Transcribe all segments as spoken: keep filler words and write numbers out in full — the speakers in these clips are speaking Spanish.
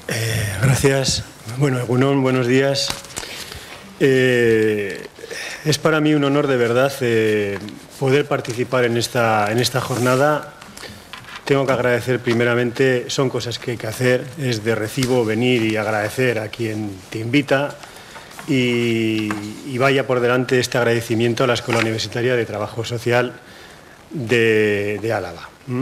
Eh, gracias. Bueno, Egunon, buenos días. Eh, es para mí un honor de verdad eh, poder participar en esta, en esta jornada. Tengo que agradecer primeramente, son cosas que hay que hacer, es de recibo venir y agradecer a quien te invita y, y vaya por delante este agradecimiento a la Escuela Universitaria de Trabajo Social de, de Álava. ¿Mm?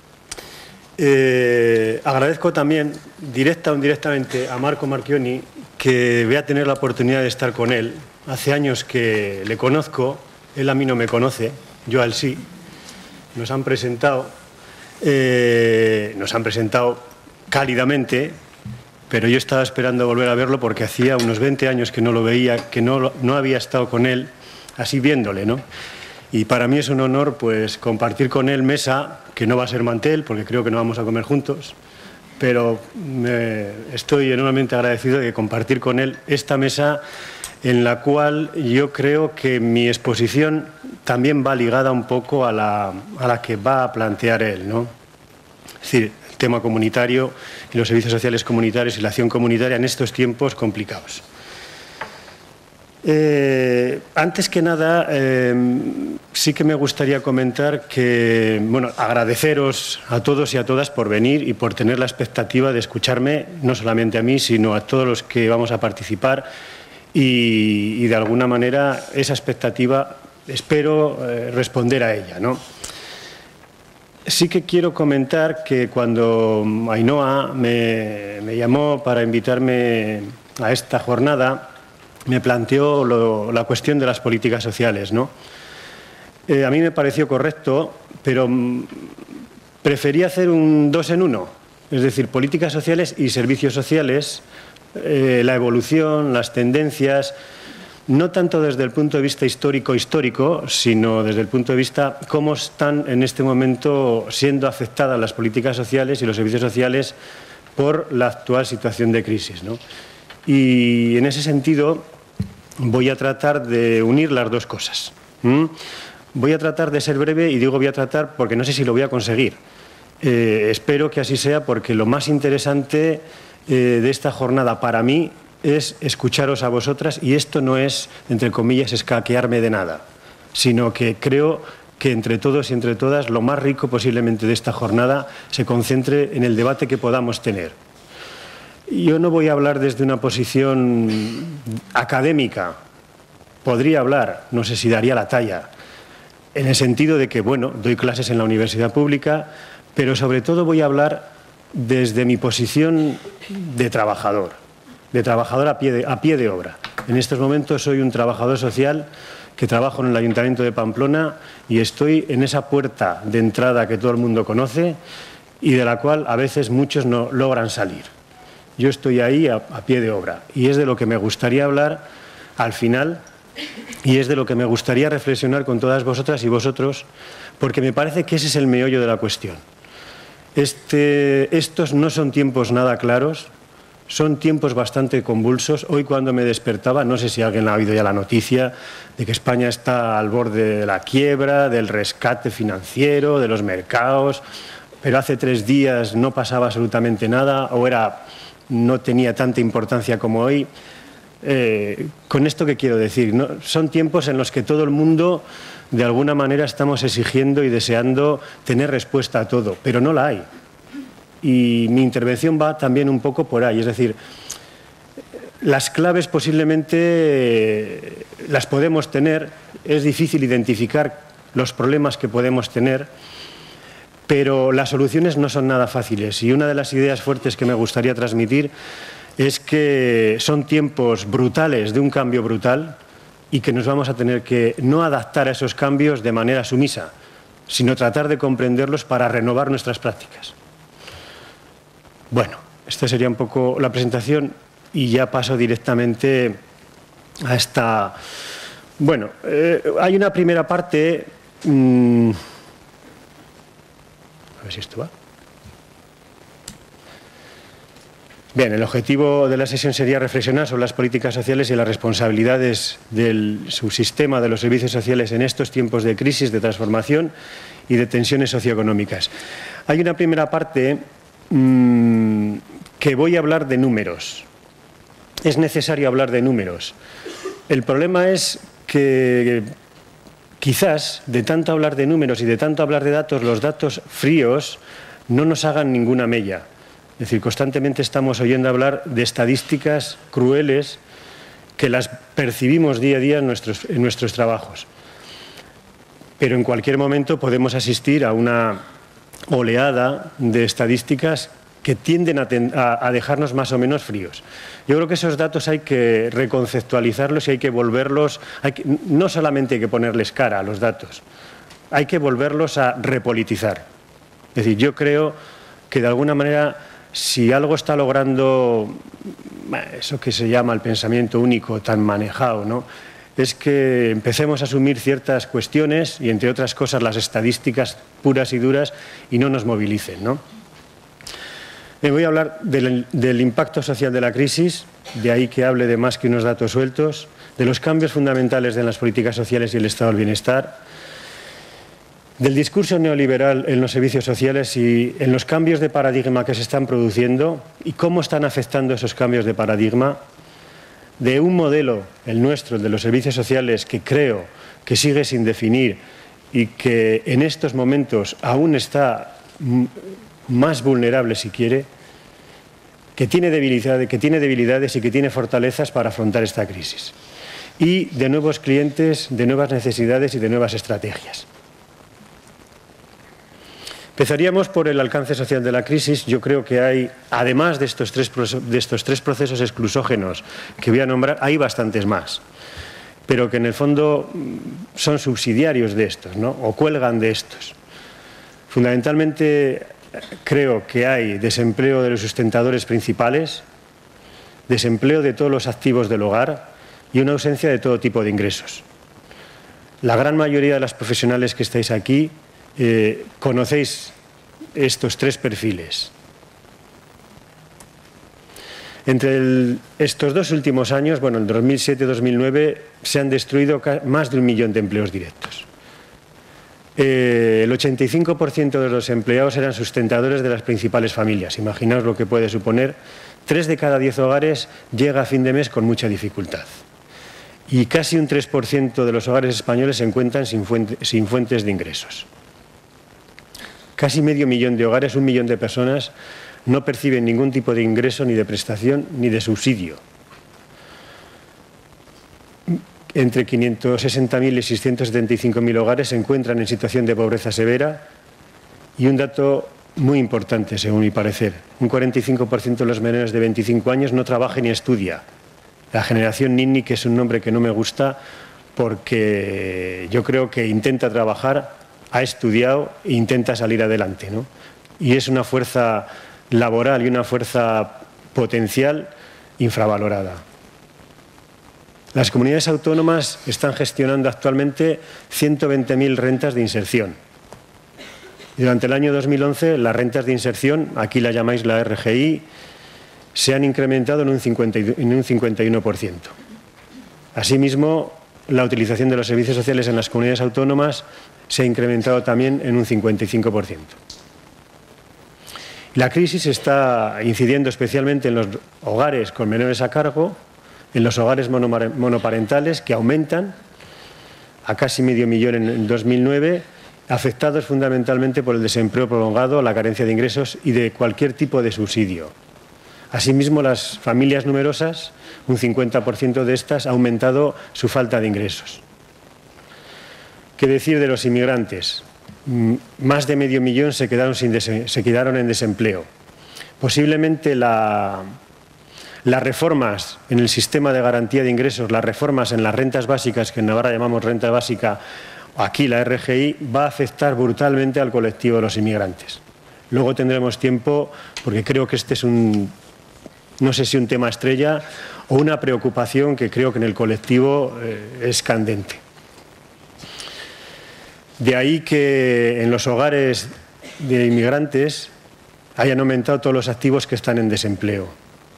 Eh, agradezco también, directa o indirectamente, a Marco Marchioni, que voy a tener la oportunidad de estar con él. Hace años que le conozco, él a mí no me conoce, yo a él sí. Nos han presentado, eh, nos han presentado cálidamente, pero yo estaba esperando volver a verlo porque hacía unos veinte años que no lo veía, que no, no había estado con él, así viéndole, ¿no? Y para mí es un honor pues compartir con él mesa, que no va a ser mantel, porque creo que no vamos a comer juntos, pero me estoy enormemente agradecido de compartir con él esta mesa en la cual yo creo que mi exposición también va ligada un poco a la, a la que va a plantear él, ¿no? Es decir, el tema comunitario y los servicios sociales comunitarios y la acción comunitaria en estos tiempos complicados. Eh, antes que nada, eh, sí que me gustaría comentar que, bueno, agradeceros a todos y a todas por venir y por tener la expectativa de escucharme, no solamente a mí, sino a todos los que vamos a participar y, y de alguna manera esa expectativa espero eh, responder a ella, ¿no? Sí que quiero comentar que cuando Ainhoa me, me llamó para invitarme a esta jornada, me planteó lo, la cuestión de las políticas sociales, ¿no? Eh, a mí me pareció correcto, pero mm, preferí hacer un dos en uno, es decir, políticas sociales y servicios sociales, eh, la evolución, las tendencias, no tanto desde el punto de vista histórico-histórico, sino desde el punto de vista cómo están en este momento siendo afectadas las políticas sociales y los servicios sociales por la actual situación de crisis, ¿no? Y en ese sentido voy a tratar de unir las dos cosas. ¿Mm? Voy a tratar de ser breve y digo voy a tratar porque no sé si lo voy a conseguir. Eh, espero que así sea porque lo más interesante eh, de esta jornada para mí es escucharos a vosotras y esto no es, entre comillas, escaquearme de nada, sino que creo que entre todos y entre todas lo más rico posiblemente de esta jornada se concentre en el debate que podamos tener. Yo no voy a hablar desde una posición académica, podría hablar, no sé si daría la talla, en el sentido de que, bueno, doy clases en la universidad pública, pero sobre todo voy a hablar desde mi posición de trabajador, de trabajador a pie de, a pie de obra. En estos momentos soy un trabajador social que trabajo en el Ayuntamiento de Pamplona y estoy en esa puerta de entrada que todo el mundo conoce y de la cual a veces muchos no logran salir. Yo estoy ahí a, a pie de obra y es de lo que me gustaría hablar al final y es de lo que me gustaría reflexionar con todas vosotras y vosotros porque me parece que ese es el meollo de la cuestión. Este, estos no son tiempos nada claros, son tiempos bastante convulsos. Hoy cuando me despertaba, no sé si alguien ha oído ya la noticia de que España está al borde de la quiebra, del rescate financiero, de los mercados, pero hace tres días no pasaba absolutamente nada o era... no tenía tanta importancia como hoy. Eh, con esto que quiero decir, ¿no? Son tiempos en los que todo el mundo de alguna manera estamos exigiendo y deseando tener respuesta a todo, pero no la hay. Y mi intervención va también un poco por ahí, es decir, las claves posiblemente eh, las podemos tener, es difícil identificar los problemas que podemos tener, pero las soluciones no son nada fáciles y una de las ideas fuertes que me gustaría transmitir es que son tiempos brutales de un cambio brutal y que nos vamos a tener que no adaptar a esos cambios de manera sumisa, sino tratar de comprenderlos para renovar nuestras prácticas. Bueno, esta sería un poco la presentación y ya paso directamente a esta... Bueno, eh, hay una primera parte... Mmm, A ver si esto va. Bien, el objetivo de la sesión sería reflexionar sobre las políticas sociales y las responsabilidades del subsistema de los servicios sociales en estos tiempos de crisis, de transformación y de tensiones socioeconómicas. Hay una primera parte mmm, que voy a hablar de números. Es necesario hablar de números. El problema es que quizás de tanto hablar de números y de tanto hablar de datos, los datos fríos no nos hagan ninguna mella. Es decir, constantemente estamos oyendo hablar de estadísticas crueles que las percibimos día a día en nuestros, en nuestros trabajos. Pero en cualquier momento podemos asistir a una oleada de estadísticas que tienden a, ten, a, a dejarnos más o menos fríos. Yo creo que esos datos hay que reconceptualizarlos y hay que volverlos, hay que, no solamente hay que ponerles cara a los datos, hay que volverlos a repolitizar. Es decir, yo creo que de alguna manera, si algo está logrando eso que se llama el pensamiento único tan manejado, ¿no?, es que empecemos a asumir ciertas cuestiones y, entre otras cosas, las estadísticas puras y duras y no nos movilicen, ¿no? Me voy a hablar del, del impacto social de la crisis, de ahí que hable de más que unos datos sueltos, de los cambios fundamentales en las políticas sociales y el estado del bienestar, del discurso neoliberal en los servicios sociales y en los cambios de paradigma que se están produciendo y cómo están afectando esos cambios de paradigma, de un modelo, el nuestro, el de los servicios sociales, que creo que sigue sin definir y que en estos momentos aún está más vulnerable, si quiere, que tiene debilidades, que tiene debilidades y que tiene fortalezas para afrontar esta crisis. Y de nuevos clientes, de nuevas necesidades y de nuevas estrategias. Empezaríamos por el alcance social de la crisis. Yo creo que hay, además de estos tres, de estos tres procesos exclusógenos que voy a nombrar, hay bastantes más, pero que en el fondo son subsidiarios de estos, ¿no?, o cuelgan de estos. Fundamentalmente creo que hay desempleo de los sustentadores principales, desempleo de todos los activos del hogar y una ausencia de todo tipo de ingresos. La gran mayoría de las profesionales que estáis aquí Eh, conocéis estos tres perfiles. Entre el, estos dos últimos años, bueno, en dos mil siete y dos mil nueve, se han destruido más de un millón de empleos directos. Eh, el ochenta y cinco por ciento de los empleados eran sustentadores de las principales familias. Imaginaos lo que puede suponer. Tres de cada diez hogares llega a fin de mes con mucha dificultad. Y casi un tres por ciento de los hogares españoles se encuentran sin, fuente, sin fuentes de ingresos. Casi medio millón de hogares, un millón de personas, no perciben ningún tipo de ingreso, ni de prestación, ni de subsidio. Entre quinientos sesenta mil y seiscientos setenta y cinco mil hogares se encuentran en situación de pobreza severa y un dato muy importante, según mi parecer, un cuarenta y cinco por ciento de los menores de veinticinco años no trabaja ni estudia. La generación Nini, que es un nombre que no me gusta porque yo creo que intenta trabajar, ha estudiado e intenta salir adelante, ¿no? Y es una fuerza laboral y una fuerza potencial infravalorada. Las comunidades autónomas están gestionando actualmente ciento veinte mil rentas de inserción. Durante el año dos mil once, las rentas de inserción, aquí la llamáis la R G I, se han incrementado en un cincuenta y uno por ciento. Asimismo, la utilización de los servicios sociales en las comunidades autónomas se ha incrementado también en un cincuenta y cinco por ciento. La crisis está incidiendo especialmente en los hogares con menores a cargo, en los hogares monoparentales, que aumentan a casi medio millón en dos mil nueve, afectados fundamentalmente por el desempleo prolongado, la carencia de ingresos y de cualquier tipo de subsidio. Asimismo, las familias numerosas, un cincuenta por ciento de estas, ha aumentado su falta de ingresos. ¿Qué decir de los inmigrantes? Más de medio millón se quedaron, sin se quedaron en desempleo. Posiblemente la, las reformas en el sistema de garantía de ingresos, las reformas en las rentas básicas, que en Navarra llamamos renta básica, aquí la R G I, va a afectar brutalmente al colectivo de los inmigrantes. Luego tendremos tiempo, porque creo que este es un, no sé si un tema estrella o una preocupación que creo que en el colectivo eh, es candente. De ahí que en los hogares de inmigrantes hayan aumentado todos los activos que están en desempleo.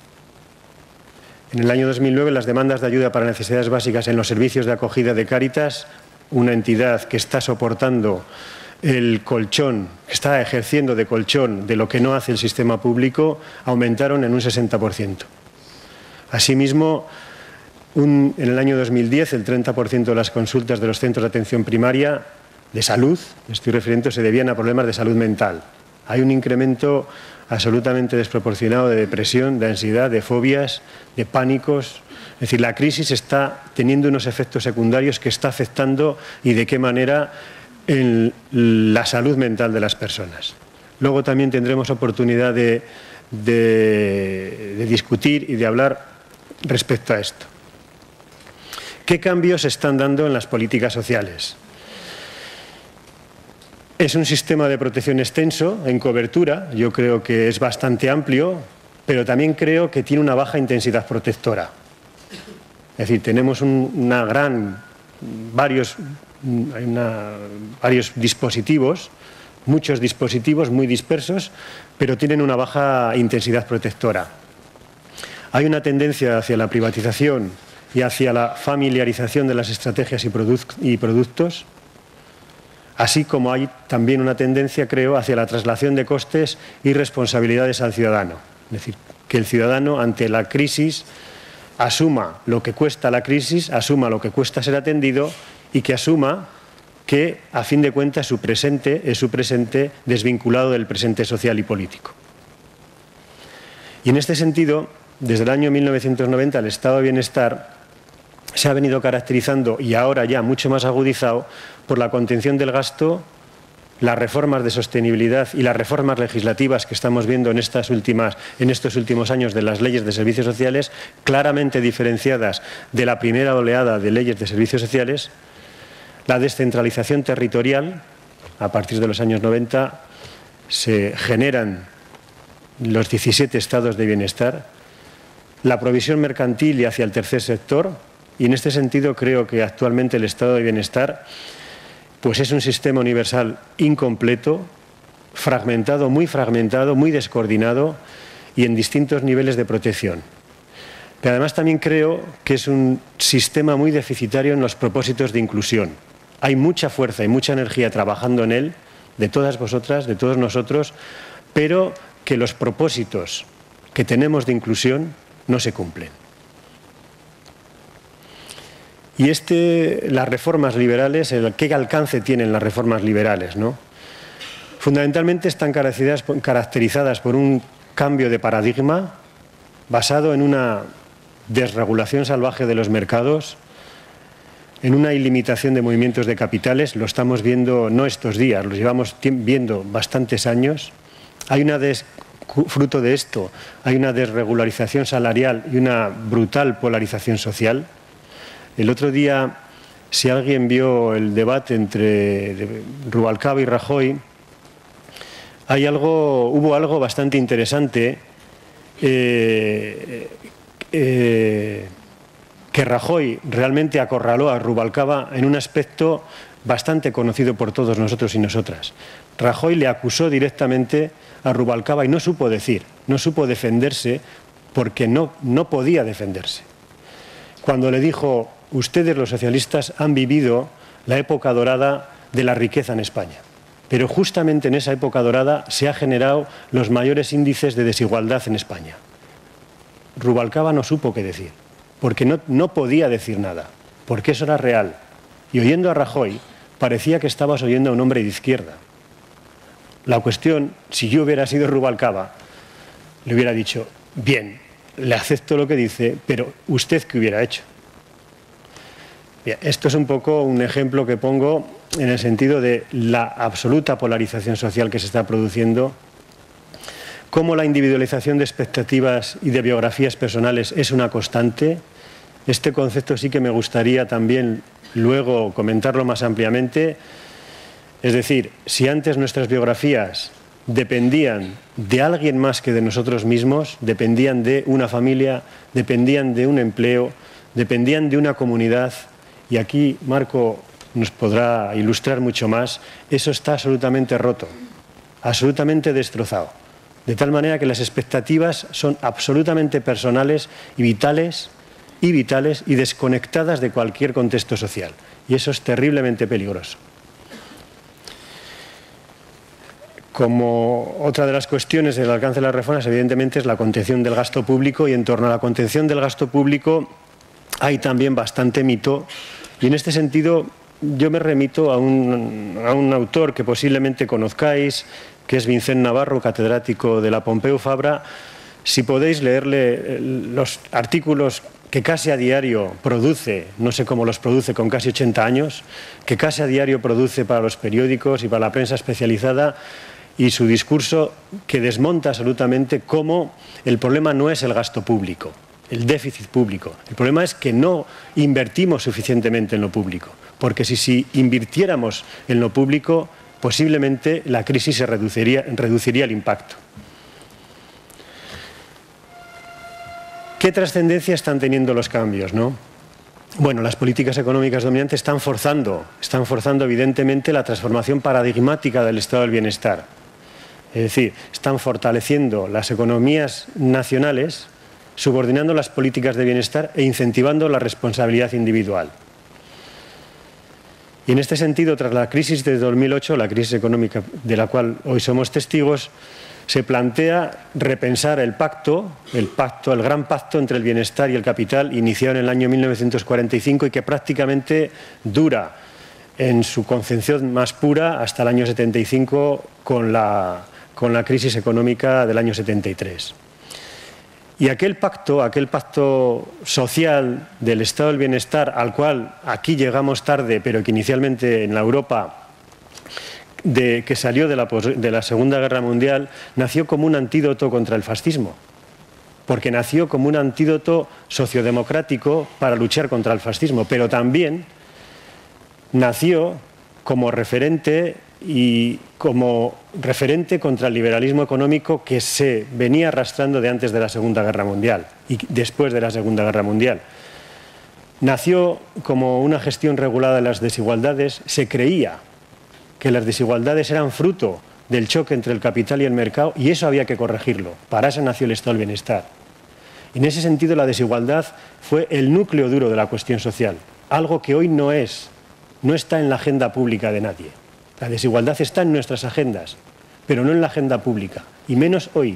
En el año dos mil nueve, las demandas de ayuda para necesidades básicas en los servicios de acogida de Cáritas, una entidad que está soportando el colchón, que está ejerciendo de colchón de lo que no hace el sistema público, aumentaron en un sesenta por ciento. Asimismo, un, en el año dos mil diez, el treinta por ciento de las consultas de los centros de atención primaria de salud, me estoy refiriendo, se debían a problemas de salud mental. Hay un incremento absolutamente desproporcionado de depresión, de ansiedad, de fobias, de pánicos. Es decir, la crisis está teniendo unos efectos secundarios que está afectando y de qué manera en la salud mental de las personas. Luego también tendremos oportunidad de, de, de discutir y de hablar respecto a esto. ¿Qué cambios se están dando en las políticas sociales? Es un sistema de protección extenso, en cobertura, yo creo que es bastante amplio, pero también creo que tiene una baja intensidad protectora. Es decir, tenemos un, una gran, varios, una, varios dispositivos, muchos dispositivos muy dispersos, pero tienen una baja intensidad protectora. Hay una tendencia hacia la privatización y hacia la familiarización de las estrategias y, produc- y productos, así como hay también una tendencia, creo, hacia la traslación de costes y responsabilidades al ciudadano. Es decir, que el ciudadano ante la crisis asuma lo que cuesta la crisis, asuma lo que cuesta ser atendido y que asuma que, a fin de cuentas, su presente es su presente desvinculado del presente social y político. Y en este sentido, desde el año mil novecientos noventa, el estado de bienestar se ha venido caracterizando, y ahora ya mucho más agudizado, por la contención del gasto, las reformas de sostenibilidad y las reformas legislativas que estamos viendo en, estas últimas, en estos últimos años de las leyes de servicios sociales, claramente diferenciadas de la primera oleada de leyes de servicios sociales, la descentralización territorial. A partir de los años noventa se generan los diecisiete estados de bienestar, la provisión mercantil y hacia el tercer sector, y en este sentido creo que actualmente el estado de bienestar pues es un sistema universal incompleto, fragmentado, muy fragmentado, muy descoordinado y en distintos niveles de protección. Pero además también creo que es un sistema muy deficitario en los propósitos de inclusión. Hay mucha fuerza y mucha energía trabajando en él, de todas vosotras, de todos nosotros, pero que los propósitos que tenemos de inclusión no se cumplen. Y este, las reformas liberales, el, ¿qué alcance tienen las reformas liberales, ¿no? Fundamentalmente están caracterizadas por un cambio de paradigma basado en una desregulación salvaje de los mercados, en una ilimitación de movimientos de capitales. Lo estamos viendo no estos días, lo llevamos viendo bastantes años. Hay una des, fruto de esto, hay una desregularización salarial y una brutal polarización social. El otro día, si alguien vio el debate entre Rubalcaba y Rajoy, hay algo, hubo algo bastante interesante eh, eh, que Rajoy realmente acorraló a Rubalcaba en un aspecto bastante conocido por todos nosotros y nosotras. Rajoy le acusó directamente a Rubalcaba y no supo decir, no supo defenderse porque no, no podía defenderse. Cuando le dijo: ustedes los socialistas han vivido la época dorada de la riqueza en España, pero justamente en esa época dorada se han generado los mayores índices de desigualdad en España. Rubalcaba no supo qué decir, porque no, no podía decir nada, porque eso era real. Y oyendo a Rajoy, parecía que estabas oyendo a un hombre de izquierda. La cuestión, si yo hubiera sido Rubalcaba, le hubiera dicho: bien, le acepto lo que dice, pero ¿usted qué hubiera hecho? Bien, esto es un poco un ejemplo que pongo en el sentido de la absoluta polarización social que se está produciendo, cómo la individualización de expectativas y de biografías personales es una constante. Este concepto sí que me gustaría también luego comentarlo más ampliamente. Es decir, si antes nuestras biografías dependían de alguien más que de nosotros mismos, dependían de una familia, dependían de un empleo, dependían de una comunidad, y aquí Marco nos podrá ilustrar mucho más, eso está absolutamente roto, absolutamente destrozado, de tal manera que las expectativas son absolutamente personales y vitales, y vitales y desconectadas de cualquier contexto social, y eso es terriblemente peligroso. Como otra de las cuestiones del alcance de las reformas, evidentemente, es la contención del gasto público, y en torno a la contención del gasto público hay también bastante mito, y en este sentido yo me remito a un, a un autor que posiblemente conozcáis, que es Vicent Navarro, catedrático de la Pompeu Fabra. Si podéis leerle los artículos que casi a diario produce, no sé cómo los produce con casi ochenta años, que casi a diario produce para los periódicos y para la prensa especializada, y su discurso que desmonta absolutamente cómo el problema no es el gasto público, el déficit público. El problema es que no invertimos suficientemente en lo público, porque si, si invirtiéramos en lo público, posiblemente la crisis se reduciría, reduciría el impacto. ¿Qué trascendencia están teniendo los cambios, no? Bueno, las políticas económicas dominantes están forzando, están forzando evidentemente la transformación paradigmática del estado del bienestar. Es decir, están fortaleciendo las economías nacionales, subordinando las políticas de bienestar e incentivando la responsabilidad individual. Y en este sentido, tras la crisis de dos mil ocho, la crisis económica de la cual hoy somos testigos, se plantea repensar el pacto, el pacto, el gran pacto entre el bienestar y el capital, iniciado en el año mil novecientos cuarenta y cinco y que prácticamente dura en su concepción más pura hasta el año setenta y cinco con la, con la crisis económica del año setenta y tres. Y aquel pacto, aquel pacto social del estado del bienestar, al cual aquí llegamos tarde, pero que inicialmente en la Europa de, que salió de la, de la Segunda Guerra Mundial, nació como un antídoto contra el fascismo, porque nació como un antídoto sociodemocrático para luchar contra el fascismo, pero también nació como referente y como referente contra el liberalismo económico que se venía arrastrando de antes de la Segunda Guerra Mundial y después de la Segunda Guerra Mundial. Nació como una gestión regulada de las desigualdades. Se creía que las desigualdades eran fruto del choque entre el capital y el mercado, y eso había que corregirlo. Para eso nació el estado del bienestar. En ese sentido, la desigualdad fue el núcleo duro de la cuestión social, algo que hoy no es, no está en la agenda pública de nadie. La desigualdad está en nuestras agendas, pero no en la agenda pública, y menos hoy.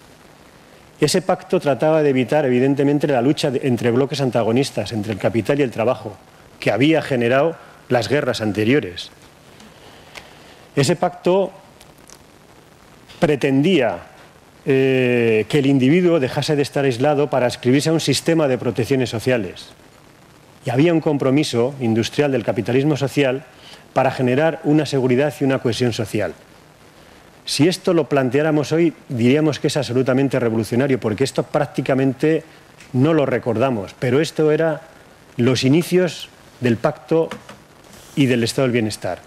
Ese pacto trataba de evitar, evidentemente, la lucha de, entre bloques antagonistas, entre el capital y el trabajo, que había generado las guerras anteriores. Ese pacto pretendía eh, que el individuo dejase de estar aislado para adscribirse a un sistema de protecciones sociales. Y había un compromiso industrial del capitalismo social para generar una seguridad y una cohesión social. Si esto lo planteáramos hoy, diríamos que es absolutamente revolucionario, porque esto prácticamente no lo recordamos, pero esto era los inicios del pacto y del estado del bienestar.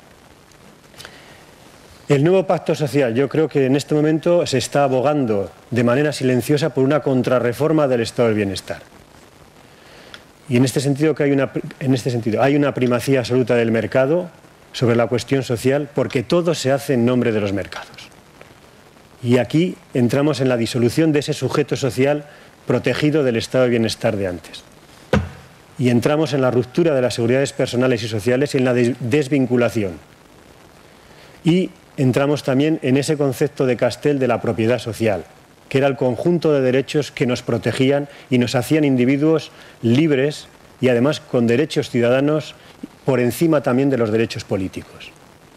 El nuevo pacto social, yo creo que en este momento se está abogando de manera silenciosa por una contrarreforma del estado del bienestar. Y en este sentido, que hay una, en este sentido hay una primacía absoluta del mercado sobre la cuestión social, porque todo se hace en nombre de los mercados. Y aquí entramos en la disolución de ese sujeto social protegido del estado de bienestar de antes. Y entramos en la ruptura de las seguridades personales y sociales y en la desvinculación. Y entramos también en ese concepto de Castell de la propiedad social, que era el conjunto de derechos que nos protegían y nos hacían individuos libres y además con derechos ciudadanos por encima también de los derechos políticos.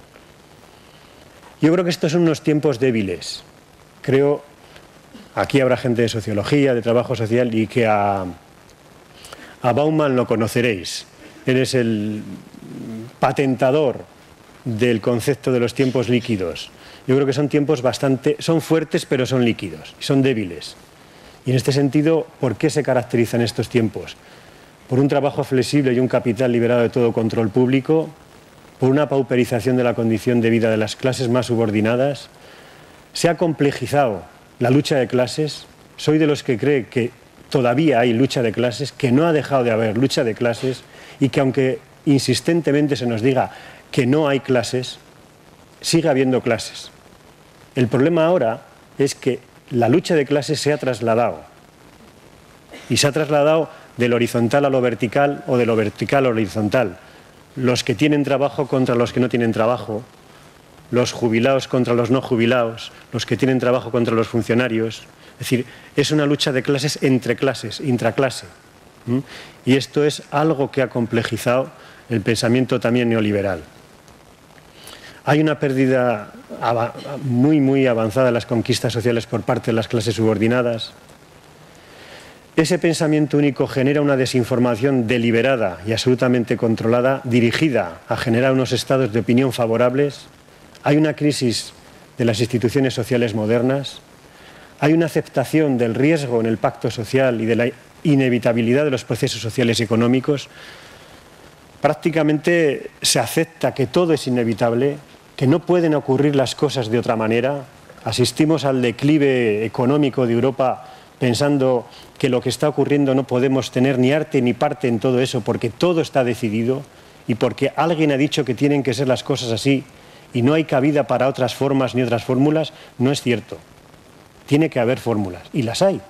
Yo creo que estos son unos tiempos débiles. Creo, aquí habrá gente de sociología, de trabajo social, y que a, a Bauman lo conoceréis. Él es el patentador del concepto de los tiempos líquidos. Yo creo que son tiempos bastante, son fuertes, pero son líquidos, son débiles. Y en este sentido, ¿por qué se caracterizan estos tiempos? Por un trabajo flexible y un capital liberado de todo control público, por una pauperización de la condición de vida de las clases más subordinadas. Se ha complejizado la lucha de clases. Soy de los que cree que todavía hay lucha de clases, que no ha dejado de haber lucha de clases, y que aunque insistentemente se nos diga que no hay clases, sigue habiendo clases. El problema ahora es que la lucha de clases se ha trasladado, y se ha trasladado del horizontal a lo vertical o de lo vertical a lo horizontal. Los que tienen trabajo contra los que no tienen trabajo, los jubilados contra los no jubilados, los que tienen trabajo contra los funcionarios. Es decir, es una lucha de clases entre clases, intraclase. ¿Mm? Y esto es algo que ha complejizado el pensamiento también neoliberal. Hay una pérdida muy, muy avanzada de las conquistas sociales por parte de las clases subordinadas. Ese pensamiento único genera una desinformación deliberada y absolutamente controlada, dirigida a generar unos estados de opinión favorables. Hay una crisis de las instituciones sociales modernas. Hay una aceptación del riesgo en el pacto social y de la inevitabilidad de los procesos sociales y económicos. Prácticamente se acepta que todo es inevitable, que no pueden ocurrir las cosas de otra manera. Asistimos al declive económico de Europa pensando que lo que está ocurriendo no podemos tener ni arte ni parte en todo eso porque todo está decidido y porque alguien ha dicho que tienen que ser las cosas así y no hay cabida para otras formas ni otras fórmulas. No es cierto. Tiene que haber fórmulas y las hay.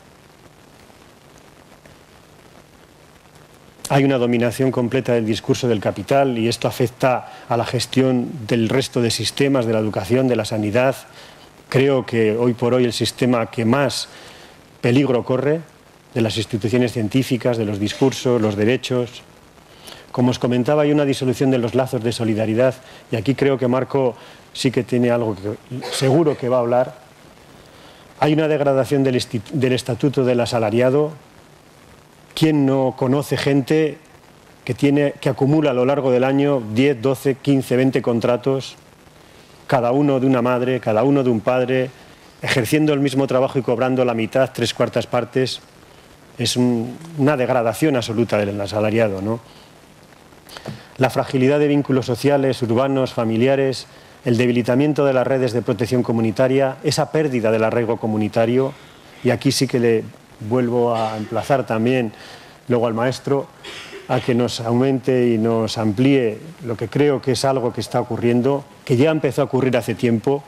Hay una dominación completa del discurso del capital y esto afecta a la gestión del resto de sistemas, de la educación, de la sanidad. Creo que hoy por hoy el sistema que más peligro corre, de las instituciones científicas, de los discursos, los derechos. Como os comentaba, hay una disolución de los lazos de solidaridad y aquí creo que Marco sí que tiene algo que seguro que va a hablar. Hay una degradación del, del estatuto del asalariado. ¿Quién no conoce gente que, tiene, que acumula a lo largo del año diez, doce, quince, veinte contratos, cada uno de una madre, cada uno de un padre, ejerciendo el mismo trabajo y cobrando la mitad, tres cuartas partes? Es un, una degradación absoluta del asalariado, ¿no? La fragilidad de vínculos sociales, urbanos, familiares, el debilitamiento de las redes de protección comunitaria, esa pérdida del arraigo comunitario, y aquí sí que le vuelvo a emplazar también luego al maestro a que nos aumente y nos amplíe lo que creo que es algo que está ocurriendo, que ya empezó a ocurrir hace tiempo.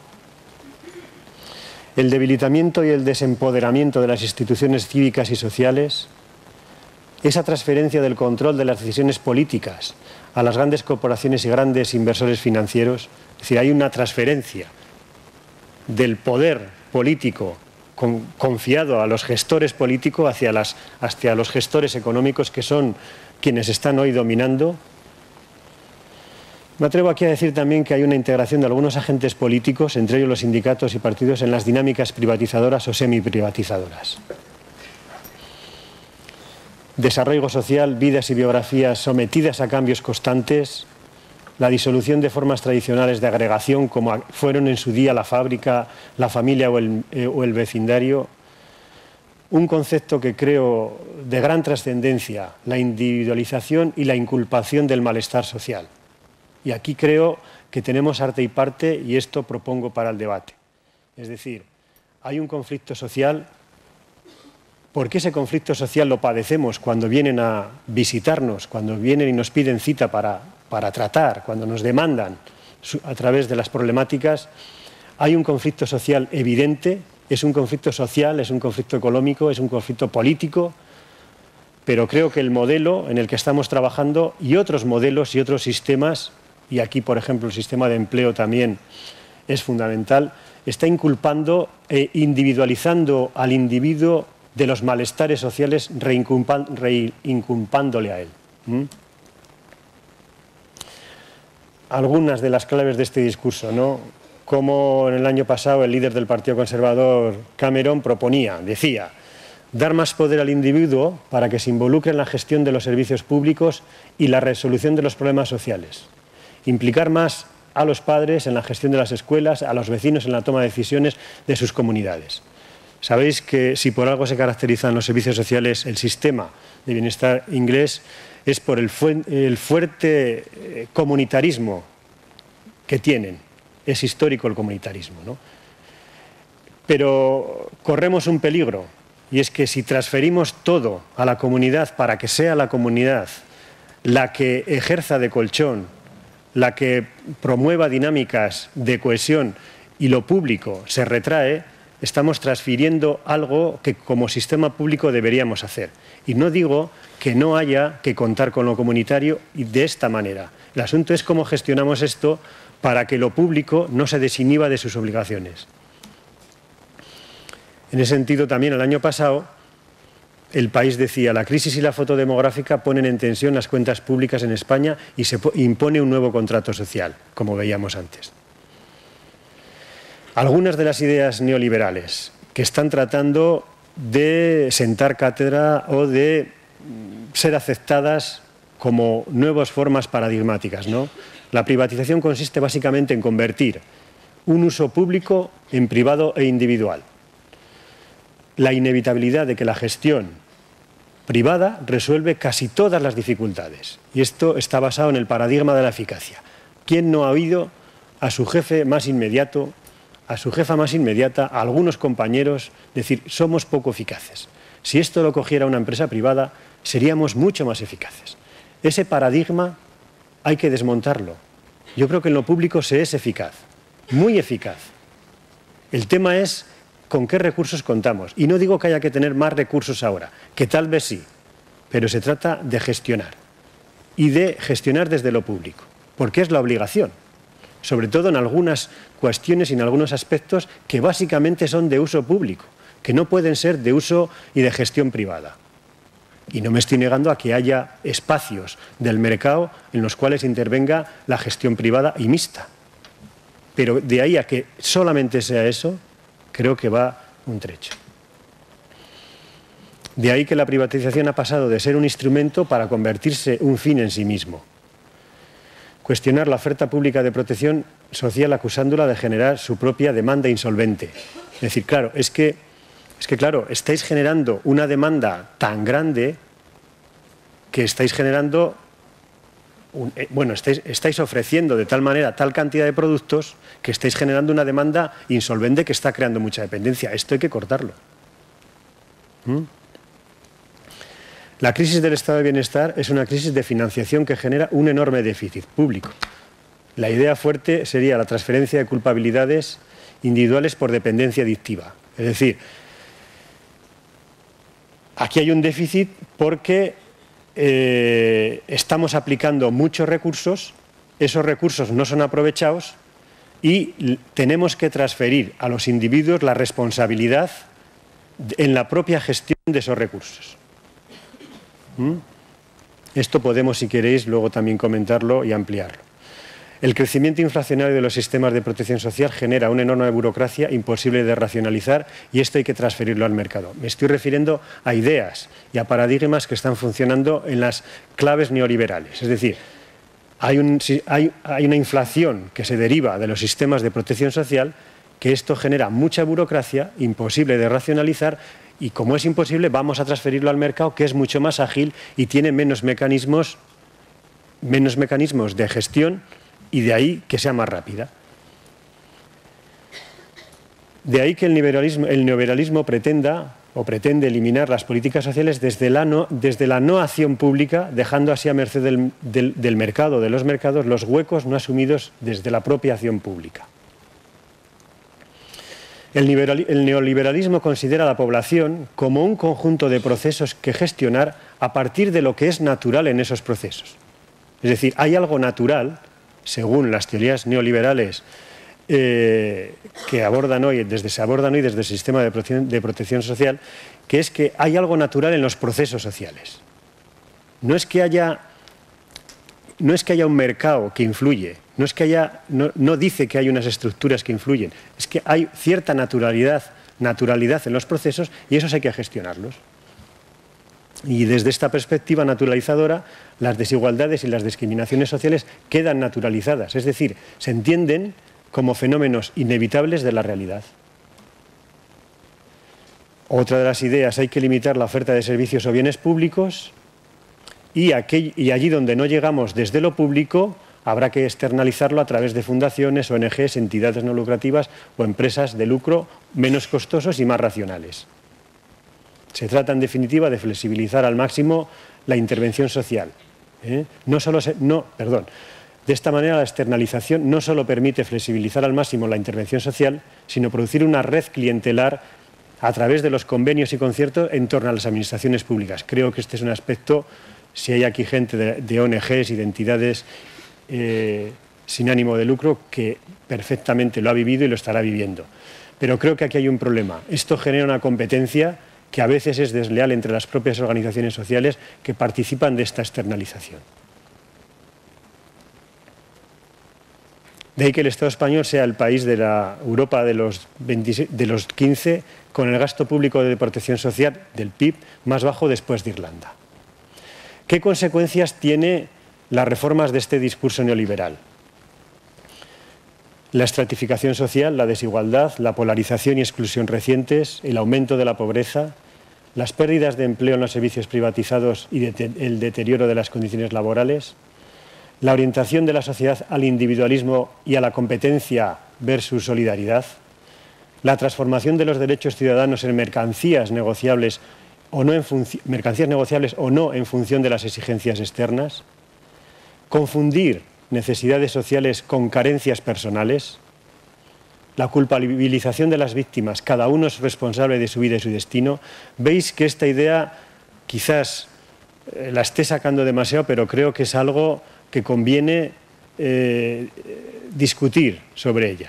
El debilitamiento y el desempoderamiento de las instituciones cívicas y sociales, esa transferencia del control de las decisiones políticas a las grandes corporaciones y grandes inversores financieros. Es decir, hay una transferencia del poder político con, confiado a los gestores políticos hacia, las, hacia los gestores económicos, que son quienes están hoy dominando. Me atrevo aquí a decir también que hay una integración de algunos agentes políticos, entre ellos los sindicatos y partidos, en las dinámicas privatizadoras o semiprivatizadoras. Desarraigo social, vidas y biografías sometidas a cambios constantes, la disolución de formas tradicionales de agregación como fueron en su día la fábrica, la familia o el, eh, o el vecindario. Un concepto que creo de gran trascendencia, la individualización y la inculpación del malestar social. Y aquí creo que tenemos arte y parte y esto propongo para el debate. Es decir, hay un conflicto social. ¿Por qué ese conflicto social lo padecemos cuando vienen a visitarnos, cuando vienen y nos piden cita para, para tratar, cuando nos demandan a través de las problemáticas? Hay un conflicto social evidente, es un conflicto social, es un conflicto económico, es un conflicto político, pero creo que el modelo en el que estamos trabajando y otros modelos y otros sistemas, y aquí, por ejemplo, el sistema de empleo también es fundamental, está inculpando e individualizando al individuo de los malestares sociales, reinculpándole a él. ¿Mm? Algunas de las claves de este discurso, ¿no? Como en el año pasado el líder del Partido Conservador, Cameron, proponía, decía, dar más poder al individuo para que se involucre en la gestión de los servicios públicos y la resolución de los problemas sociales. Implicar más a los padres en la gestión de las escuelas, a los vecinos en la toma de decisiones de sus comunidades. Sabéis que si por algo se caracterizan los servicios sociales, el sistema de bienestar inglés, es por el, fu el fuerte eh, comunitarismo que tienen. Es histórico el comunitarismo, ¿no? Pero corremos un peligro, y es que si transferimos todo a la comunidad para que sea la comunidad la que ejerza de colchón, la que promueva dinámicas de cohesión y lo público se retrae, estamos transfiriendo algo que como sistema público deberíamos hacer. Y no digo que no haya que contar con lo comunitario y de esta manera. El asunto es cómo gestionamos esto para que lo público no se desinhiba de sus obligaciones. En ese sentido, también el año pasado, El País decía: la crisis y la foto demográfica ponen en tensión las cuentas públicas en España y se impone un nuevo contrato social, como veíamos antes. Algunas de las ideas neoliberales que están tratando de sentar cátedra o de ser aceptadas como nuevas formas paradigmáticas, ¿no? La privatización consiste básicamente en convertir un uso público en privado e individual. La inevitabilidad de que la gestión privada resuelve casi todas las dificultades. Y esto está basado en el paradigma de la eficacia. ¿Quién no ha oído a su jefe más inmediato, a su jefa más inmediata, a algunos compañeros decir: somos poco eficaces? Si esto lo cogiera una empresa privada, seríamos mucho más eficaces. Ese paradigma hay que desmontarlo. Yo creo que en lo público se es eficaz, muy eficaz. El tema es con qué recursos contamos. Y no digo que haya que tener más recursos ahora, que tal vez sí, pero se trata de gestionar. Y de gestionar desde lo público, porque es la obligación. Sobre todo en algunas cuestiones y en algunos aspectos que básicamente son de uso público, que no pueden ser de uso y de gestión privada. Y no me estoy negando a que haya espacios del mercado en los cuales intervenga la gestión privada y mixta. Pero de ahí a que solamente sea eso, creo que va un trecho. De ahí que la privatización ha pasado de ser un instrumento para convertirse en un fin en sí mismo. Cuestionar la oferta pública de protección social acusándola de generar su propia demanda insolvente. Es decir, claro, es que, es que claro, estáis generando una demanda tan grande que estáis generando, un, eh, bueno, estáis, estáis ofreciendo de tal manera tal cantidad de productos que estáis generando una demanda insolvente que está creando mucha dependencia. Esto hay que cortarlo. ¿Mm? La crisis del estado de bienestar es una crisis de financiación que genera un enorme déficit público. La idea fuerte sería la transferencia de culpabilidades individuales por dependencia adictiva. Es decir, aquí hay un déficit porque eh, estamos aplicando muchos recursos, esos recursos no son aprovechados y tenemos que transferir a los individuos la responsabilidad en la propia gestión de esos recursos. ¿Mm? Esto podemos, si queréis, luego también comentarlo y ampliarlo. El crecimiento inflacionario de los sistemas de protección social genera una enorme burocracia imposible de racionalizar y esto hay que transferirlo al mercado. Me estoy refiriendo a ideas y a paradigmas que están funcionando en las claves neoliberales. Es decir, hay, un, hay, hay una inflación que se deriva de los sistemas de protección social, que esto genera mucha burocracia imposible de racionalizar. Y como es imposible, vamos a transferirlo al mercado, que es mucho más ágil y tiene menos mecanismos, menos mecanismos de gestión y de ahí que sea más rápida. De ahí que el neoliberalismo, el neoliberalismo pretenda o pretende eliminar las políticas sociales desde la no, desde la no acción pública, dejando así a merced del, del, del mercado, de los mercados, los huecos no asumidos desde la propia acción pública. El neoliberalismo considera a la población como un conjunto de procesos que gestionar a partir de lo que es natural en esos procesos. Es decir, hay algo natural, según las teorías neoliberales eh, que abordan hoy, desde, se abordan hoy desde el sistema de protección, de protección social, que es que hay algo natural en los procesos sociales. No es que haya, no es que haya un mercado que influye. No es que haya, no, no dice que hay unas estructuras que influyen, es que hay cierta naturalidad, naturalidad en los procesos y esos hay que gestionarlos. Y desde esta perspectiva naturalizadora, las desigualdades y las discriminaciones sociales quedan naturalizadas, es decir, se entienden como fenómenos inevitables de la realidad. Otra de las ideas, hay que limitar la oferta de servicios o bienes públicos y, aquel, y allí donde no llegamos desde lo público, habrá que externalizarlo a través de fundaciones, O N Ges, entidades no lucrativas o empresas de lucro menos costosos y más racionales. Se trata, en definitiva, de flexibilizar al máximo la intervención social. ¿eh? No solo se, no, perdón. De esta manera, la externalización no solo permite flexibilizar al máximo la intervención social, sino producir una red clientelar a través de los convenios y conciertos en torno a las administraciones públicas. Creo que este es un aspecto, si hay aquí gente de, de O N Ges y de entidades Eh, sin ánimo de lucro que perfectamente lo ha vivido y lo estará viviendo. Pero creo que aquí hay un problema. Esto genera una competencia que a veces es desleal entre las propias organizaciones sociales que participan de esta externalización. De ahí que el Estado español sea el país de la Europa de los, veintiséis, de los quince con el gasto público de protección social del P I B más bajo después de Irlanda. ¿Qué consecuencias tiene las reformas de este discurso neoliberal? La estratificación social, la desigualdad, la polarización y exclusión recientes, el aumento de la pobreza, las pérdidas de empleo en los servicios privatizados y el deterioro de las condiciones laborales, la orientación de la sociedad al individualismo y a la competencia versus solidaridad, la transformación de los derechos ciudadanos en mercancías negociables o no en mercancías negociables o no en función de las exigencias externas, confundir necesidades sociales con carencias personales, la culpabilización de las víctimas, cada uno es responsable de su vida y su destino. Veis que esta idea quizás eh, la esté sacando demasiado, pero creo que es algo que conviene eh, discutir sobre ella.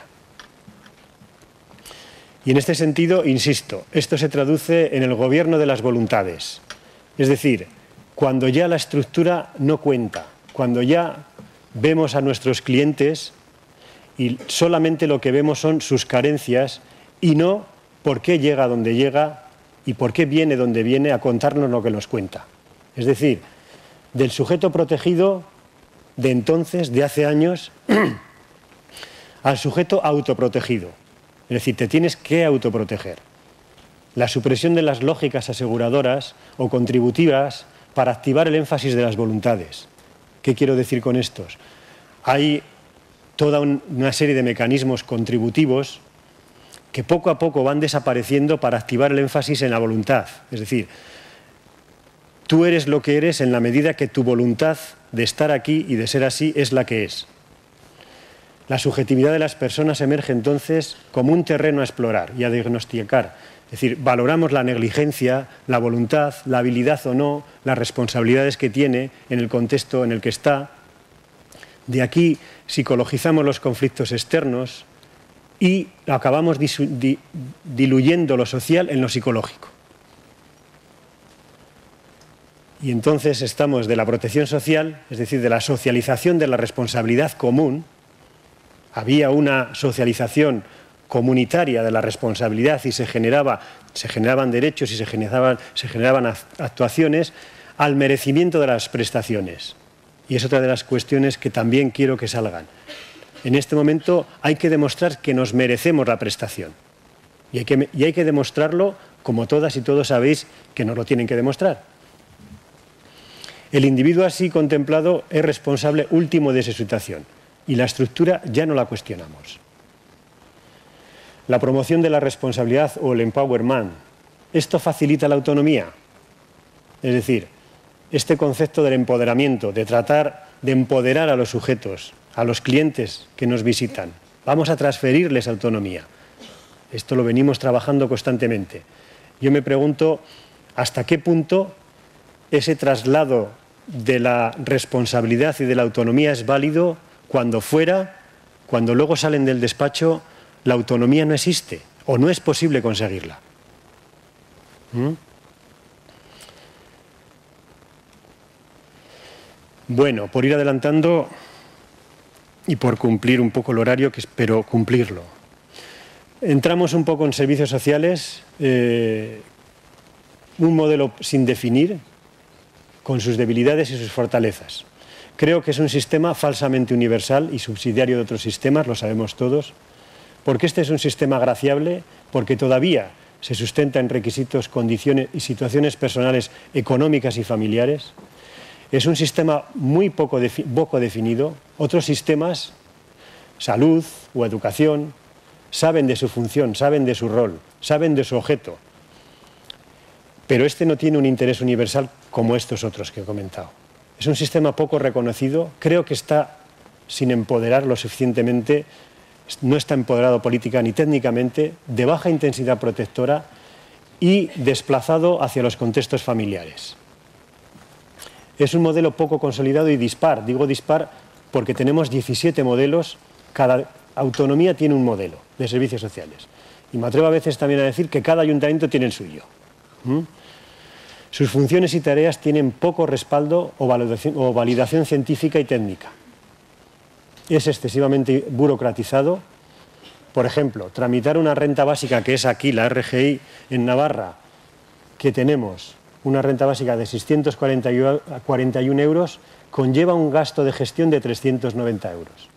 Y en este sentido, insisto, esto se traduce en el gobierno de las voluntades. Es decir, cuando ya la estructura no cuenta, cuando ya vemos a nuestros clientes y solamente lo que vemos son sus carencias y no por qué llega donde llega y por qué viene donde viene a contarnos lo que nos cuenta. Es decir, del sujeto protegido de entonces, de hace años, al sujeto autoprotegido. Es decir, te tienes que autoproteger. La supresión de las lógicas aseguradoras o contributivas para activar el énfasis de las voluntades. ¿Qué quiero decir con estos? Hay toda un, una serie de mecanismos contributivos que poco a poco van desapareciendo para activar el énfasis en la voluntad. Es decir, tú eres lo que eres en la medida que tu voluntad de estar aquí y de ser así es la que es. La subjetividad de las personas emerge entonces como un terreno a explorar y a diagnosticar. Es decir, valoramos la negligencia, la voluntad, la habilidad o no, las responsabilidades que tiene en el contexto en el que está. De aquí psicologizamos los conflictos externos y acabamos diluyendo lo social en lo psicológico. Y entonces estamos de la protección social, es decir, de la socialización de la responsabilidad común. Había una socialización comunitaria de la responsabilidad y se, generaba, se generaban derechos y se generaban, se generaban actuaciones al merecimiento de las prestaciones. Y es otra de las cuestiones que también quiero que salgan. En este momento hay que demostrar que nos merecemos la prestación. Y hay que, y hay que demostrarlo, como todas y todos sabéis, que nos lo tienen que demostrar. El individuo así contemplado es responsable último de su situación. Y la estructura ya no la cuestionamos. La promoción de la responsabilidad o el empowerment, ¿esto facilita la autonomía? Es decir, este concepto del empoderamiento, de tratar de empoderar a los sujetos, a los clientes que nos visitan. Vamos a transferirles autonomía. Esto lo venimos trabajando constantemente. Yo me pregunto hasta qué punto ese traslado de la responsabilidad y de la autonomía es válido cuando fuera, cuando luego salen del despacho, la autonomía no existe o no es posible conseguirla. ¿Mm? Bueno, por ir adelantando y por cumplir un poco el horario, que espero cumplirlo. Entramos un poco en servicios sociales, eh, un modelo sin definir, con sus debilidades y sus fortalezas. Creo que es un sistema falsamente universal y subsidiario de otros sistemas, lo sabemos todos, porque este es un sistema agraciable, porque todavía se sustenta en requisitos, condiciones y situaciones personales, económicas y familiares. Es un sistema muy poco, defi poco definido. Otros sistemas, salud o educación, saben de su función, saben de su rol, saben de su objeto. Pero este no tiene un interés universal como estos otros que he comentado. Es un sistema poco reconocido, creo que está sin empoderar lo suficientemente, no está empoderado política ni técnicamente, de baja intensidad protectora y desplazado hacia los contextos familiares. Es un modelo poco consolidado y dispar, digo dispar porque tenemos diecisiete modelos, cada autonomía tiene un modelo de servicios sociales. Y me atrevo a veces también a decir que cada ayuntamiento tiene el suyo. ¿Mm? Sus funciones y tareas tienen poco respaldo o validación, o validación científica y técnica. Es excesivamente burocratizado. Por ejemplo, tramitar una renta básica, que es aquí la R G I en Navarra, que tenemos una renta básica de seiscientos cuarenta y uno euros, conlleva un gasto de gestión de trescientos noventa euros.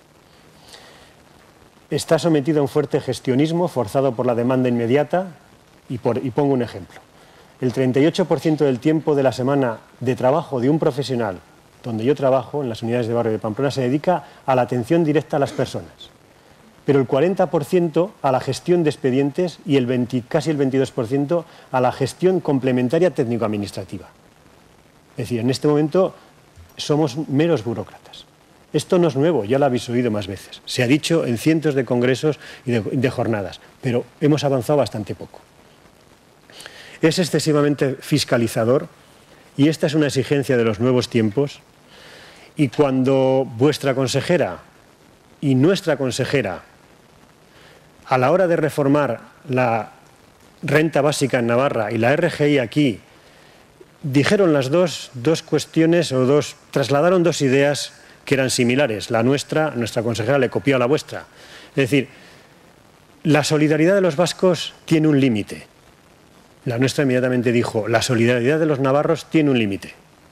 Está sometido a un fuerte gestionismo forzado por la demanda inmediata y, por, y pongo un ejemplo. El treinta y ocho por ciento del tiempo de la semana de trabajo de un profesional, donde yo trabajo, en las unidades de barrio de Pamplona, se dedica a la atención directa a las personas. Pero el cuarenta por ciento a la gestión de expedientes y el veinte, casi el veintidós por ciento a la gestión complementaria técnico-administrativa. Es decir, en este momento somos meros burócratas. Esto no es nuevo, ya lo habéis oído más veces. Se ha dicho en cientos de congresos y de, de jornadas, pero hemos avanzado bastante poco. Es excesivamente fiscalizador y esta es una exigencia de los nuevos tiempos. Y cuando vuestra consejera y nuestra consejera, a la hora de reformar la renta básica en Navarra y la R G I aquí, dijeron las dos, dos cuestiones o dos, trasladaron dos ideas que eran similares. La nuestra, nuestra consejera le copió a la vuestra. Es decir, la solidaridad de los vascos tiene un límite. La nuestra inmediatamente dijo, la solidaridad de los navarros tiene un límite.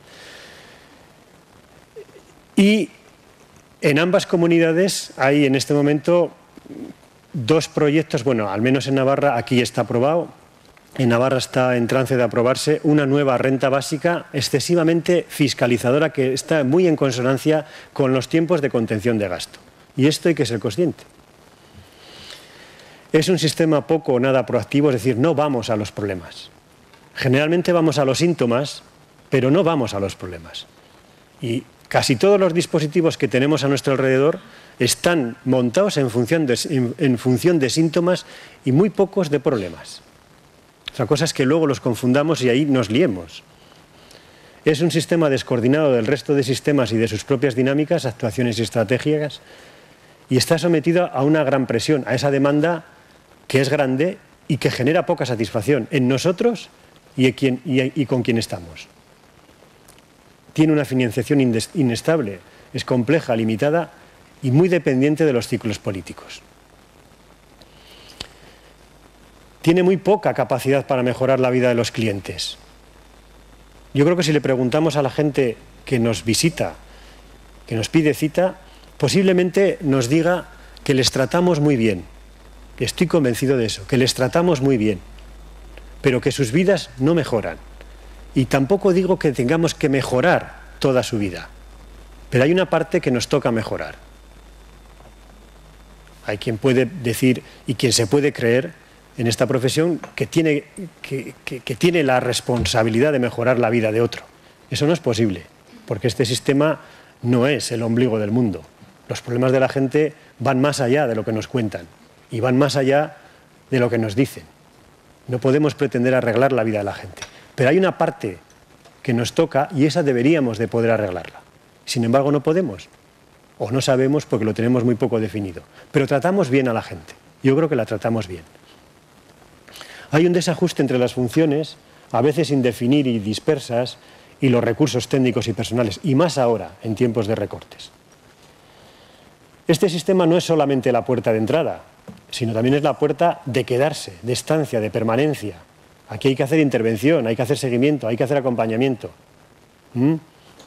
Y en ambas comunidades hay en este momento dos proyectos, bueno, al menos en Navarra aquí está aprobado, en Navarra está en trance de aprobarse una nueva renta básica excesivamente fiscalizadora que está muy en consonancia con los tiempos de contención de gasto. Y esto hay que ser consciente. Es un sistema poco o nada proactivo, es decir, no vamos a los problemas. Generalmente vamos a los síntomas, pero no vamos a los problemas. Y casi todos los dispositivos que tenemos a nuestro alrededor están montados en función de, en, en función de síntomas y muy pocos de problemas. Otra cosa es que luego los confundamos y ahí nos liemos. Es un sistema descoordinado del resto de sistemas y de sus propias dinámicas, actuaciones y estrategias, y está sometido a una gran presión, a esa demanda que es grande y que genera poca satisfacción en nosotros y, en quien, y, y con quien estamos. Tiene una financiación inestable, es compleja, limitada y muy dependiente de los ciclos políticos. Tiene muy poca capacidad para mejorar la vida de los clientes. Yo creo que si le preguntamos a la gente que nos visita, que nos pide cita, posiblemente nos diga que les tratamos muy bien. Estoy convencido de eso, que les tratamos muy bien, pero que sus vidas no mejoran. Y tampoco digo que tengamos que mejorar toda su vida, pero hay una parte que nos toca mejorar. Hay quien puede decir y quien se puede creer en esta profesión que tiene, que, que, que tiene la responsabilidad de mejorar la vida de otro. Eso no es posible, porque este sistema no es el ombligo del mundo. Los problemas de la gente van más allá de lo que nos cuentan y van más allá de lo que nos dicen. No podemos pretender arreglar la vida de la gente. Pero hay una parte que nos toca y esa deberíamos de poder arreglarla. Sin embargo, no podemos. O no sabemos porque lo tenemos muy poco definido. Pero tratamos bien a la gente. Yo creo que la tratamos bien. Hay un desajuste entre las funciones, a veces sin definir y dispersas, y los recursos técnicos y personales, y más ahora, en tiempos de recortes. Este sistema no es solamente la puerta de entrada, sino también es la puerta de quedarse, de estancia, de permanencia. Aquí hay que hacer intervención, hay que hacer seguimiento, hay que hacer acompañamiento. ¿Mm?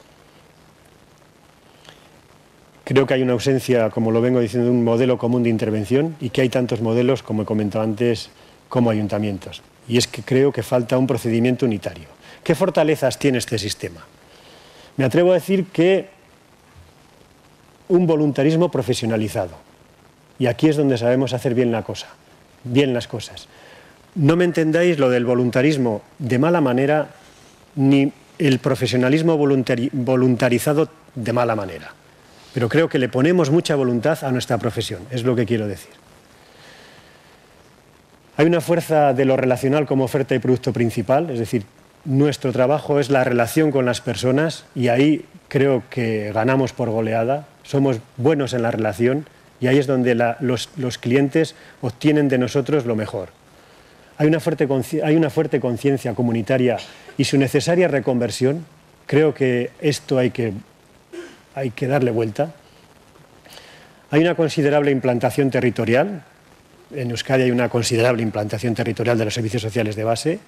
Creo que hay una ausencia, como lo vengo diciendo, de un modelo común de intervención y que hay tantos modelos, como he comentado antes, como ayuntamientos. Y es que creo que falta un procedimiento unitario. ¿Qué fortalezas tiene este sistema? Me atrevo a decir que un voluntarismo profesionalizado. Y aquí es donde sabemos hacer bien la cosa, bien las cosas. No me entendáis lo del voluntarismo de mala manera, ni el profesionalismo voluntari- voluntarizado de mala manera. Pero creo que le ponemos mucha voluntad a nuestra profesión, es lo que quiero decir. Hay una fuerza de lo relacional como oferta y producto principal, es decir, nuestro trabajo es la relación con las personas y ahí creo que ganamos por goleada, somos buenos en la relación y ahí es donde la, los, los clientes obtienen de nosotros lo mejor. Hay una fuerte, hay una fuerte conciencia comunitaria y su necesaria reconversión. Creo que esto hay que, hay que darle vuelta. Hay una considerable implantación territorial. En Euskadi hay una considerable implantación territorial de los servicios sociales de base.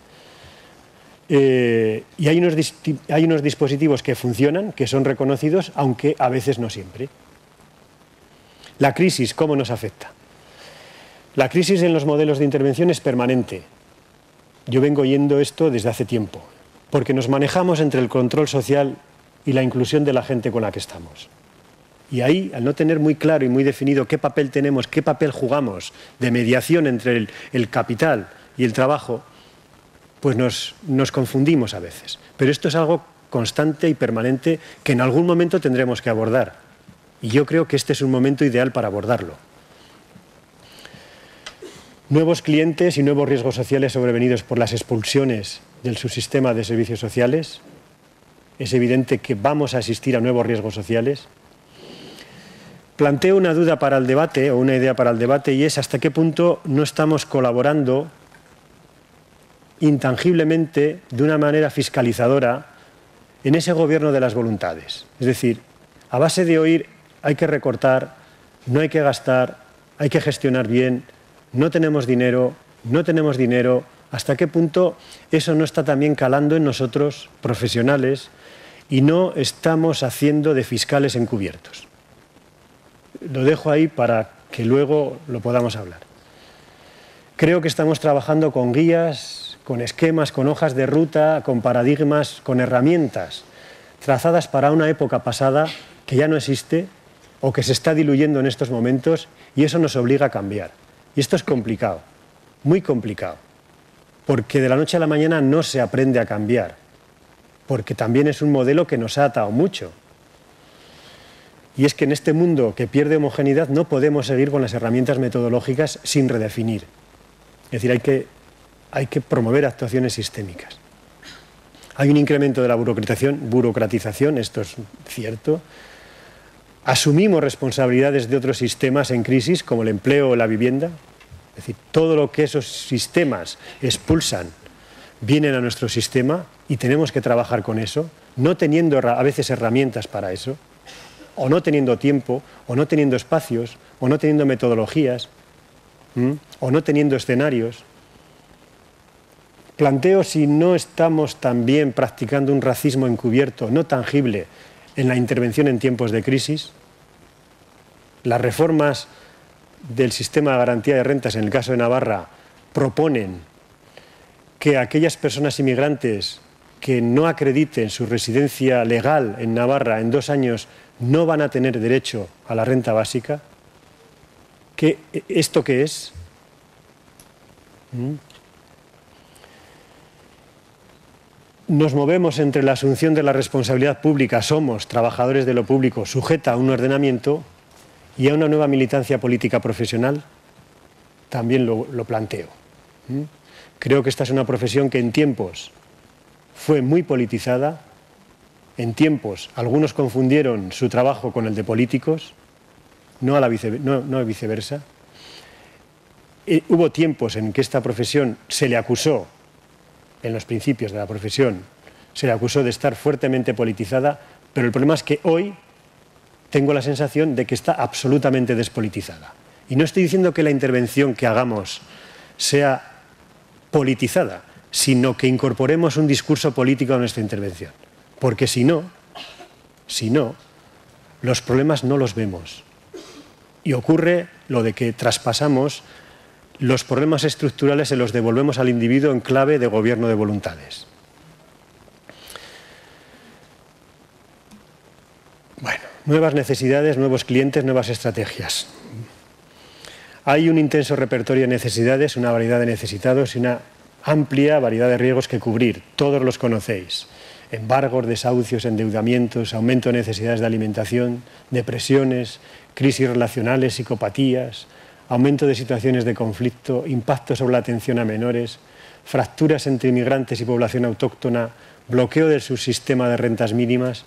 Eh, y hay unos, hay unos dispositivos que funcionan, que son reconocidos, aunque a veces no siempre. La crisis, ¿cómo nos afecta? La crisis en los modelos de intervención es permanente. Yo vengo oyendo esto desde hace tiempo, porque nos manejamos entre el control social y la inclusión de la gente con la que estamos. Y ahí, al no tener muy claro y muy definido qué papel tenemos, qué papel jugamos de mediación entre el, el capital y el trabajo, pues nos, nos confundimos a veces. Pero esto es algo constante y permanente que en algún momento tendremos que abordar. Y yo creo que este es un momento ideal para abordarlo. Nuevos clientes y nuevos riesgos sociales sobrevenidos por las expulsiones del subsistema de servicios sociales. Es evidente que vamos a asistir a nuevos riesgos sociales. Planteo una duda para el debate, o una idea para el debate, y es hasta qué punto no estamos colaborando intangiblemente, de una manera fiscalizadora, en ese gobierno de las voluntades. Es decir, a base de oír hay que recortar, no hay que gastar, hay que gestionar bien, no tenemos dinero, no tenemos dinero, ¿hasta qué punto eso no está también calando en nosotros, profesionales, y no estamos haciendo de fiscales encubiertos? Lo dejo ahí para que luego lo podamos hablar. Creo que estamos trabajando con guías, con esquemas, con hojas de ruta, con paradigmas, con herramientas trazadas para una época pasada que ya no existe o que se está diluyendo en estos momentos, y eso nos obliga a cambiar. Y esto es complicado, muy complicado, porque de la noche a la mañana no se aprende a cambiar, porque también es un modelo que nos ha atado mucho. Y es que en este mundo que pierde homogeneidad no podemos seguir con las herramientas metodológicas sin redefinir. Es decir, hay que, hay que promover actuaciones sistémicas. Hay un incremento de la burocratización, burocratización, esto es cierto. Asumimos responsabilidades de otros sistemas en crisis, como el empleo o la vivienda. Es decir, todo lo que esos sistemas expulsan vienen a nuestro sistema y tenemos que trabajar con eso, no teniendo a veces herramientas para eso, o no teniendo tiempo, o no teniendo espacios, o no teniendo metodologías, ¿m? o no teniendo escenarios. Planteo si no estamos también practicando un racismo encubierto, no tangible, en la intervención en tiempos de crisis. Las reformas del sistema de garantía de rentas, en el caso de Navarra, proponen que aquellas personas inmigrantes que no acrediten su residencia legal en Navarra en dos años no van a tener derecho a la renta básica. ¿Qué, ¿Esto qué es? ¿Mm? Nos movemos entre la asunción de la responsabilidad pública, somos trabajadores de lo público, sujeta a un ordenamiento, y a una nueva militancia política profesional, también lo, lo planteo. ¿Mm? Creo que esta es una profesión que en tiempos fue muy politizada, en tiempos algunos confundieron su trabajo con el de políticos, no, a la vice, no, no viceversa. Eh, hubo tiempos en que esta profesión se le acusó, en los principios de la profesión, se le acusó de estar fuertemente politizada, pero el problema es que hoy tengo la sensación de que está absolutamente despolitizada. Y no estoy diciendo que la intervención que hagamos sea politizada, sino que incorporemos un discurso político a nuestra intervención. Porque si no, si no, los problemas no los vemos. Y ocurre lo de que traspasamos los problemas estructurales, se los devolvemos al individuo en clave de gobierno de voluntades. Bueno, nuevas necesidades, nuevos clientes, nuevas estrategias. Hay un intenso repertorio de necesidades, una variedad de necesitados y una amplia variedad de riesgos que cubrir. Todos los conocéis. Embargos, desahucios, endeudamientos, aumento de necesidades de alimentación, depresiones, crisis relacionales, psicopatías, aumento de situaciones de conflicto, impacto sobre la atención a menores, fracturas entre inmigrantes y población autóctona, bloqueo del subsistema de rentas mínimas.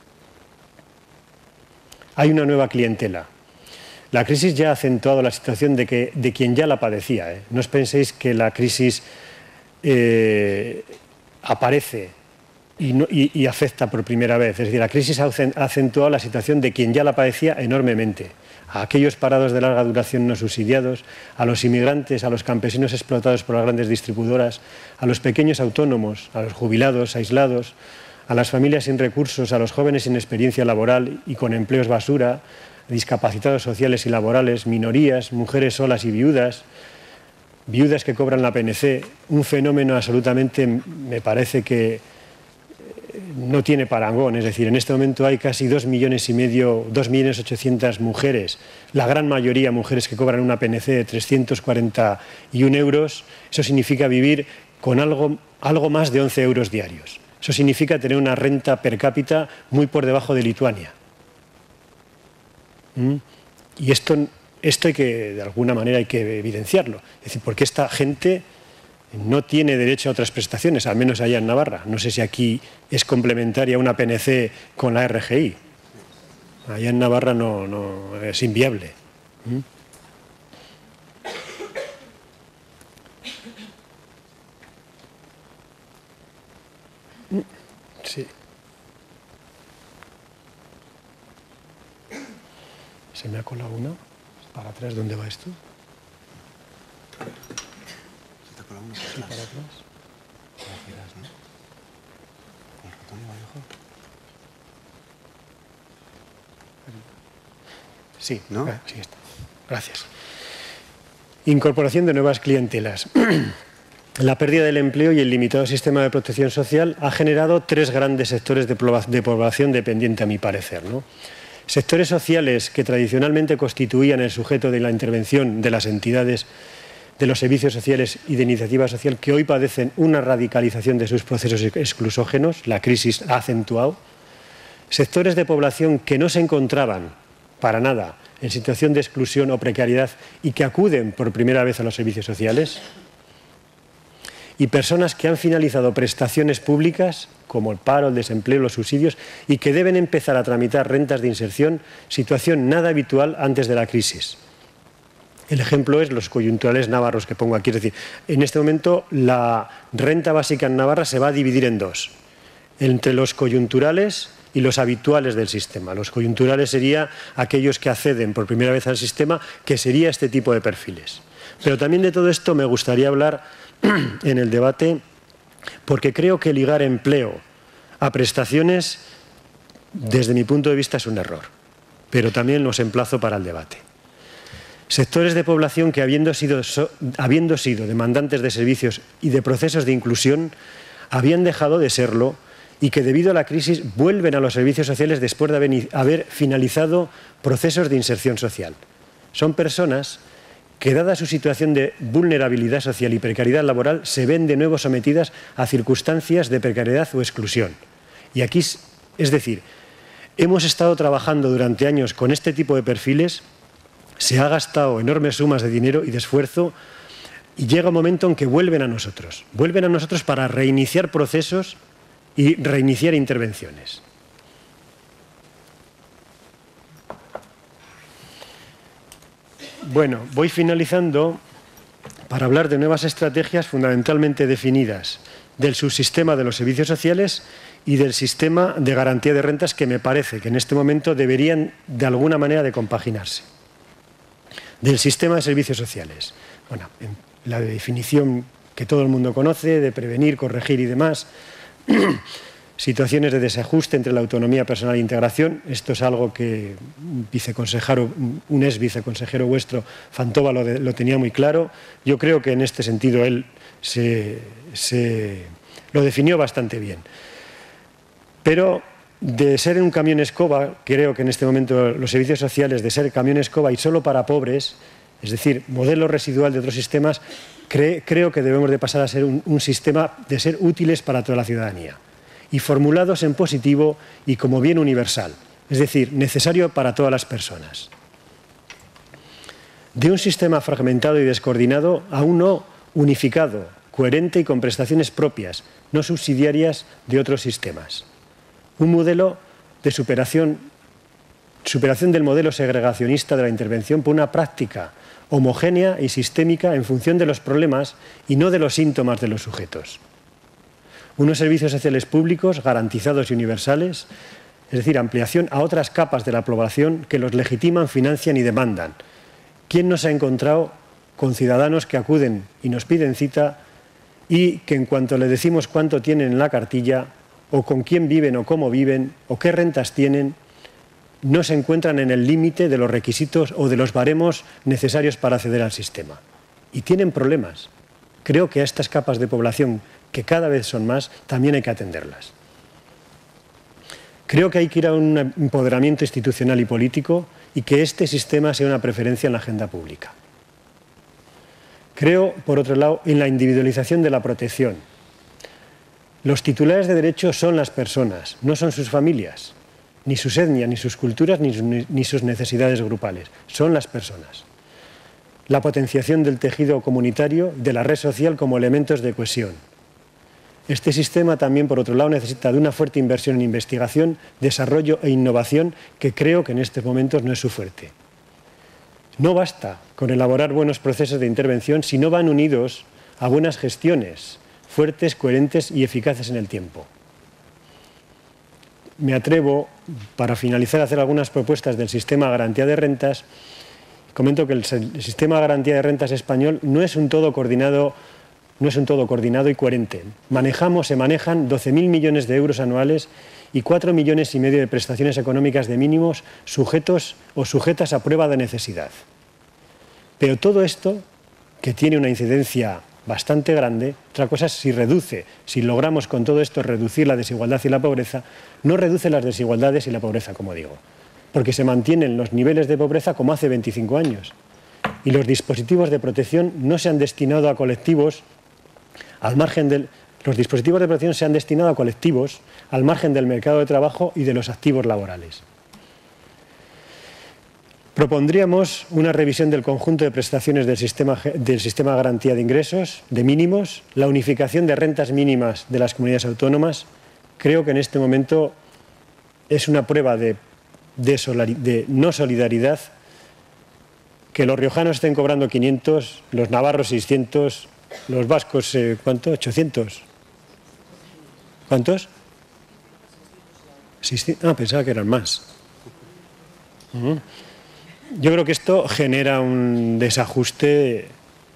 Hay una nueva clientela. La crisis ya ha acentuado la situación de, que, de quien ya la padecía, ¿eh? No os penséis que la crisis eh, aparece y, no, y, y afecta por primera vez. Es decir, la crisis ha acentuado la situación de quien ya la padecía enormemente. A aquellos parados de larga duración no subsidiados, a los inmigrantes, a los campesinos explotados por las grandes distribuidoras, a los pequeños autónomos, a los jubilados, aislados, a las familias sin recursos, a los jóvenes sin experiencia laboral y con empleos basura, discapacitados sociales y laborales, minorías, mujeres solas y viudas, viudas que cobran la P N C, un fenómeno absolutamente, me parece que no tiene parangón. Es decir, en este momento hay casi dos millones y medio, dos millones ochocientas mujeres, la gran mayoría mujeres que cobran una P N C de trescientos cuarenta y un euros. Eso significa vivir con algo, algo más de once euros diarios. Eso significa tener una renta per cápita muy por debajo de Lituania. ¿Mm? Y esto, esto hay que, de alguna manera, hay que evidenciarlo. Es decir, porque esta gente no tiene derecho a otras prestaciones, al menos allá en Navarra. No sé si aquí es complementaria una P N C con la R G I. Allá en Navarra no, no es inviable. ¿Mm? Sí. Se me ha colado una. ¿Para atrás dónde va esto? Se te ha colado una. Sí, para atrás. Como quieras, ¿no? Con el ratón va mejor. Sí, ¿no? Ah, sí está. Gracias. Incorporación de nuevas clientelas. La pérdida del empleo y el limitado sistema de protección social ha generado tres grandes sectores de población dependiente, a mi parecer, ¿no? Sectores sociales que tradicionalmente constituían el sujeto de la intervención de las entidades de los servicios sociales y de iniciativa social, que hoy padecen una radicalización de sus procesos exclusógenos, la crisis ha acentuado. Sectores de población que no se encontraban para nada en situación de exclusión o precariedad y que acuden por primera vez a los servicios sociales. Y personas que han finalizado prestaciones públicas, como el paro, el desempleo, los subsidios, y que deben empezar a tramitar rentas de inserción, situación nada habitual antes de la crisis. El ejemplo es los coyunturales navarros que pongo aquí. Es decir, en este momento la renta básica en Navarra se va a dividir en dos, entre los coyunturales y los habituales del sistema. Los coyunturales serían aquellos que acceden por primera vez al sistema, que sería este tipo de perfiles. Pero también de todo esto me gustaría hablar en el debate, porque creo que ligar empleo a prestaciones, desde mi punto de vista, es un error. Pero también los emplazo para el debate. Sectores de población que, habiendo sido, so, habiendo sido demandantes de servicios y de procesos de inclusión, habían dejado de serlo y que, debido a la crisis, vuelven a los servicios sociales después de haber, haber finalizado procesos de inserción social. Son personas que, dada su situación de vulnerabilidad social y precariedad laboral, se ven de nuevo sometidas a circunstancias de precariedad o exclusión. Y aquí, es decir, hemos estado trabajando durante años con este tipo de perfiles, se ha gastado enormes sumas de dinero y de esfuerzo, y llega un momento en que vuelven a nosotros. Vuelven a nosotros para reiniciar procesos y reiniciar intervenciones. Bueno, voy finalizando para hablar de nuevas estrategias fundamentalmente definidas del subsistema de los servicios sociales y del sistema de garantía de rentas, que me parece que en este momento deberían de alguna manera de compaginarse. Del sistema de servicios sociales. Bueno, la definición que todo el mundo conoce, de prevenir, corregir y demás. Situaciones de desajuste entre la autonomía personal e integración. Esto es algo que un viceconsejero, un ex viceconsejero vuestro, Fantova, lo, de, lo tenía muy claro. Yo creo que en este sentido él se, se, lo definió bastante bien. Pero de ser un camión escoba, creo que en este momento los servicios sociales, de ser camión escoba y solo para pobres, es decir, modelo residual de otros sistemas, cre, creo que debemos de pasar a ser un, un sistema de ser útiles para toda la ciudadanía y formulados en positivo y como bien universal, es decir, necesario para todas las personas. De un sistema fragmentado y descoordinado a uno unificado, coherente y con prestaciones propias, no subsidiarias de otros sistemas. Un modelo de superación, superación del modelo segregacionista de la intervención por una práctica homogénea y sistémica en función de los problemas y no de los síntomas de los sujetos. Unos servicios sociales públicos garantizados y universales, es decir, ampliación a otras capas de la población que los legitiman, financian y demandan. ¿Quién no se ha encontrado con ciudadanos que acuden y nos piden cita y que en cuanto le decimos cuánto tienen en la cartilla o con quién viven o cómo viven o qué rentas tienen, no se encuentran en el límite de los requisitos o de los baremos necesarios para acceder al sistema? Y tienen problemas. Creo que a estas capas de población, que cada vez son más, también hay que atenderlas. Creo que hay que ir a un empoderamiento institucional y político y que este sistema sea una preferencia en la agenda pública. Creo, por otro lado, en la individualización de la protección. Los titulares de derechos son las personas, no son sus familias, ni sus etnias, ni sus culturas, ni, ni sus necesidades grupales. Son las personas. La potenciación del tejido comunitario, de la red social como elementos de cohesión. Este sistema también, por otro lado, necesita de una fuerte inversión en investigación, desarrollo e innovación que creo que en estos momentos no es su fuerte. No basta con elaborar buenos procesos de intervención si no van unidos a buenas gestiones, fuertes, coherentes y eficaces en el tiempo. Me atrevo, para finalizar, a hacer algunas propuestas del sistema de garantía de rentas. Comento que el sistema de garantía de rentas español no es un todo coordinado, no es un todo coordinado y coherente. Manejamos, se manejan doce mil millones de euros anuales y cuatro millones y medio de prestaciones económicas de mínimos sujetos o sujetas a prueba de necesidad. Pero todo esto, que tiene una incidencia bastante grande, otra cosa es si reduce, si logramos con todo esto reducir la desigualdad y la pobreza, no reduce las desigualdades y la pobreza, como digo, porque se mantienen los niveles de pobreza como hace veinticinco años. Y los dispositivos de protección no se han destinado a colectivos, al margen del... Los dispositivos de protección se han destinado a colectivos al margen del mercado de trabajo y de los activos laborales. Propondríamos una revisión del conjunto de prestaciones del sistema, del sistema de garantía de ingresos, de mínimos, la unificación de rentas mínimas de las comunidades autónomas. Creo que en este momento es una prueba de, de, solari, de no solidaridad que los riojanos estén cobrando quinientos, los navarros seiscientos, los vascos, eh, ¿cuánto? ochocientos. ¿Cuántos? seiscientos. Ah, pensaba que eran más. Uh-huh. Yo creo que esto genera un desajuste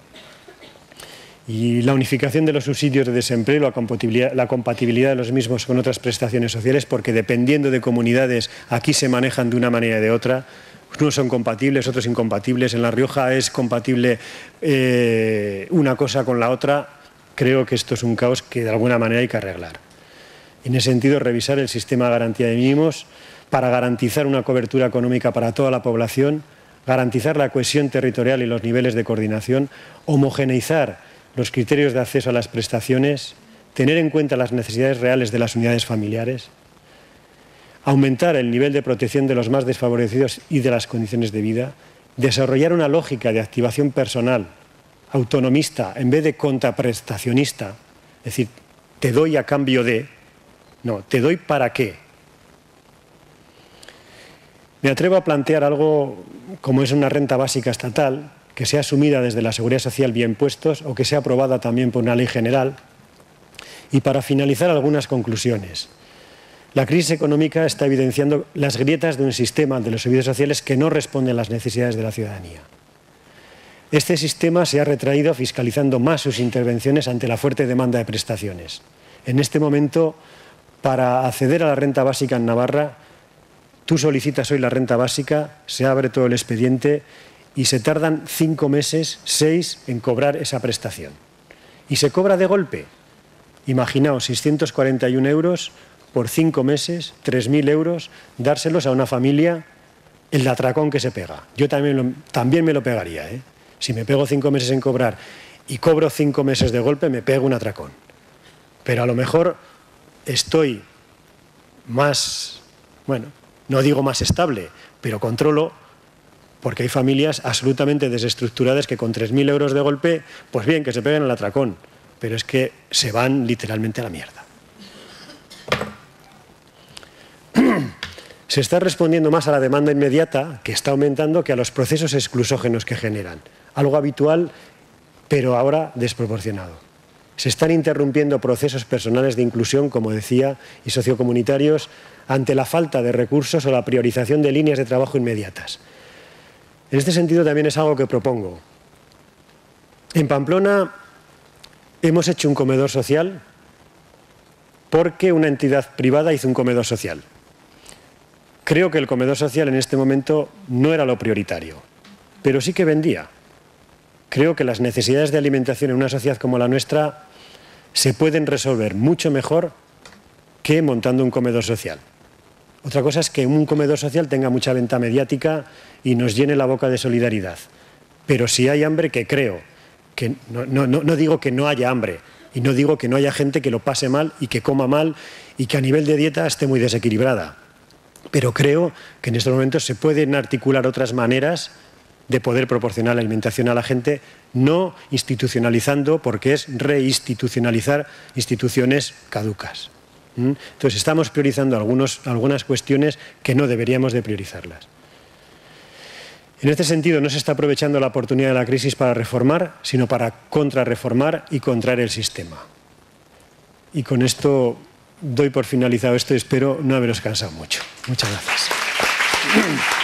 y la unificación de los subsidios de desempleo, la compatibilidad, la compatibilidad de los mismos con otras prestaciones sociales, porque dependiendo de comunidades aquí se manejan de una manera y de otra. Unos son compatibles, otros incompatibles. En La Rioja es compatible eh, una cosa con la otra. Creo que esto es un caos que de alguna manera hay que arreglar. En ese sentido, revisar el sistema de garantía de mínimos para garantizar una cobertura económica para toda la población, garantizar la cohesión territorial y los niveles de coordinación, homogeneizar los criterios de acceso a las prestaciones, tener en cuenta las necesidades reales de las unidades familiares, aumentar el nivel de protección de los más desfavorecidos y de las condiciones de vida, desarrollar una lógica de activación personal autonomista en vez de contraprestacionista, es decir, te doy a cambio de, no, te doy para qué. Me atrevo a plantear algo como es una renta básica estatal, que sea asumida desde la Seguridad Social vía impuestos o que sea aprobada también por una ley general. Y para finalizar, algunas conclusiones. La crisis económica está evidenciando las grietas de un sistema de los servicios sociales que no responde a las necesidades de la ciudadanía. Este sistema se ha retraído fiscalizando más sus intervenciones ante la fuerte demanda de prestaciones. En este momento, para acceder a la renta básica en Navarra, tú solicitas hoy la renta básica, se abre todo el expediente y se tardan cinco meses, seis, en cobrar esa prestación. Y se cobra de golpe. Imaginaos, seiscientos cuarenta y un euros por cinco meses, tres mil euros, dárselos a una familia, el atracón que se pega. Yo también, lo, también me lo pegaría, ¿eh? Si me pego cinco meses en cobrar y cobro cinco meses de golpe, me pego un atracón. Pero a lo mejor estoy más, bueno, no digo más estable, pero controlo, porque hay familias absolutamente desestructuradas que con tres mil euros de golpe, pues bien, que se peguen al atracón. pero es que se van literalmente a la mierda. Se está respondiendo más a la demanda inmediata, que está aumentando, que a los procesos exclusógenos que generan. Algo habitual, pero ahora desproporcionado. Se están interrumpiendo procesos personales de inclusión, como decía, y sociocomunitarios, ante la falta de recursos o la priorización de líneas de trabajo inmediatas. En este sentido también es algo que propongo. En Pamplona hemos hecho un comedor social porque una entidad privada hizo un comedor social. Creo que el comedor social en este momento no era lo prioritario, pero sí que vendía. Creo que las necesidades de alimentación en una sociedad como la nuestra se pueden resolver mucho mejor que montando un comedor social. Otra cosa es que un comedor social tenga mucha venta mediática y nos llene la boca de solidaridad. Pero si hay hambre, que creo, que no, no, no digo que no haya hambre, y no digo que no haya gente que lo pase mal y que coma mal y que a nivel de dieta esté muy desequilibrada. Pero creo que en estos momentos se pueden articular otras maneras de poder proporcionar la alimentación a la gente, no institucionalizando, porque es reinstitucionalizar instituciones caducas. ¿Mm? Entonces estamos priorizando algunos, algunas cuestiones que no deberíamos de priorizarlas. En este sentido, no se está aprovechando la oportunidad de la crisis para reformar, sino para contrarreformar y contraer el sistema. Y con esto doy por finalizado esto y espero no haberos cansado mucho. Muchas gracias.